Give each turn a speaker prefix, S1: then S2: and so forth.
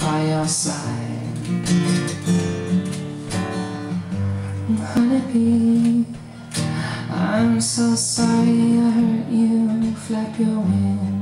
S1: by your side. Honeybee, I'm so sorry I hurt you. Flap your wings.